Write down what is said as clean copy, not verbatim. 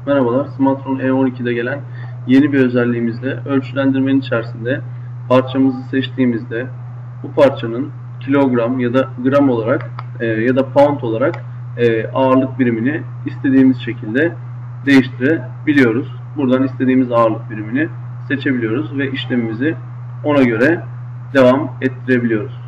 Merhabalar, Smartron E12'de gelen yeni bir özelliğimizle ölçülendirmenin içerisinde parçamızı seçtiğimizde bu parçanın kilogram ya da gram olarak ya da pound olarak ağırlık birimini istediğimiz şekilde değiştirebiliyoruz. Buradan istediğimiz ağırlık birimini seçebiliyoruz ve işlemimizi ona göre devam ettirebiliyoruz.